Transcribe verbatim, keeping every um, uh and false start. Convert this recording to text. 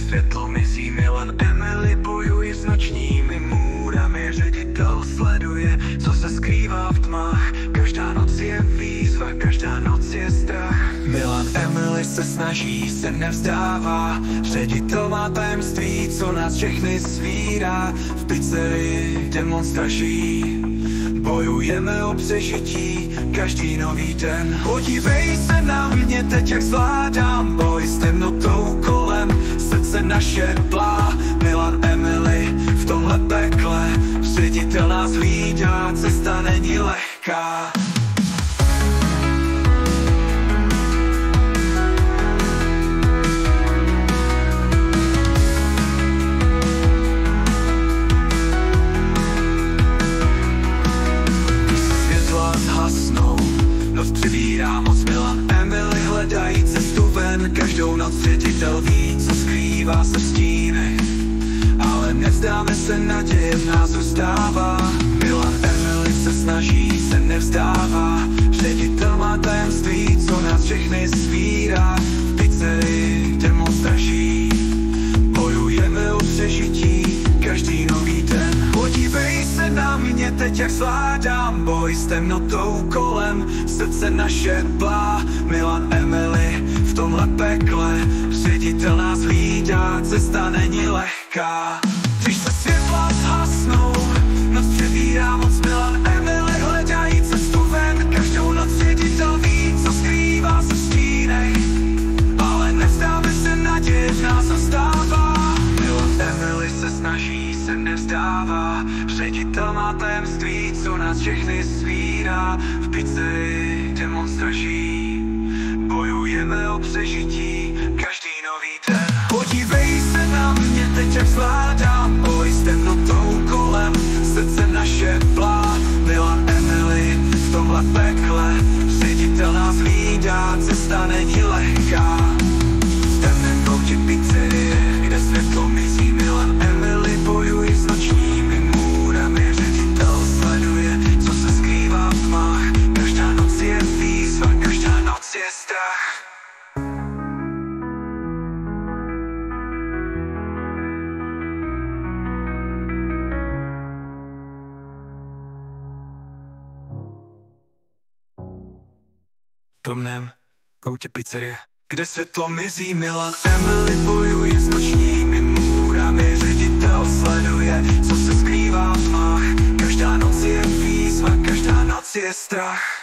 světlo mizí, Milan Emily bojují s nočními můrami. Ředitel sleduje, co se skrývá v tmách. Každá noc je výzva, každá noc je strach. Milan Emily se snaží, se nevzdává. Ředitel má tajemství, co nás všechny svírá. V pizzerii demon straší, bojujeme o přežití každý nový den. Podívej se na mě teď, jak zvládám boj s temnotou kolem, srdce naše plá. Milan Emily v tomhle pekle, ředitel nás hlídá, cesta není lehká. Noc přibírá moc, Milan Emily hledají cestu ven. Každou noc ředitel ví, co skrývá se v stínech, ale nevzdáme se, naděje v nás zůstává. Milan Emily se snaží, se nevzdává. Ředitel má tajemství, co nás všechny svírá. V pizzerii demon straší, bojujeme o přežití každý nový den. Podívej se na mě teď, jak zvládám boj s temnotou kolem, srdce naše plá. Milan Emily v tomhle pekle, ředitel nás hlídá, cesta není lehká. Když se světla zhasnou, noc přebírá moc, Milan Emily hledají cestu ven. Každou noc ředitel ví, co skrývá se v stínech, ale nevzdáme se, naděje v nás zůstává. Milan Emily se snaží, se nevzdává. Ředitel má tajemství, co nás všechny svírá. V pizzerii demon straší, bojujeme o přežití každý nový den. Podívej se na mě teď, jak zvládám boj s temnotou kolem, srdce naše plá. Milan Emily v tomhle pekle, ředitel nás hlídá, cesta není lehká. V temném koutě pizzerie, kde světlo mizí, Milan Emily bojují s nočními můrami. Ředitel sleduje, co se skrývá v tmách. Každá noc je výzva, každá noc je strach. V temném koutě pizzerie, kde světlo mizí, Milan Emily bojují s nočními můrami. Ředitel sleduje, co se skrývá v tmách. Každá noc je výzva, každá noc je strach.